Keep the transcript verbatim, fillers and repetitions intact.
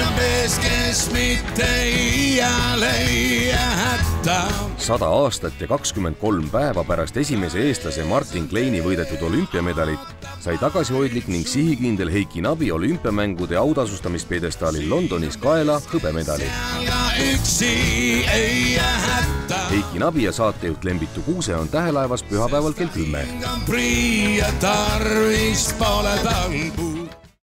mees, kes mitte iiale ei jäta. sada aastat ja kakskümmend kolm päeva pärast esimese eestlase Martin Kleini võidetud olümpiamedalit sai tagasihoidlik ning sihikindel Heiki Nabi olümpiamängude autasustamispedestaalil Londonis kaela hõbemedali. Heiki Nabi ja saatejuht Lembitu Kuuse on Tähelaevas pühapäeval kell kümme.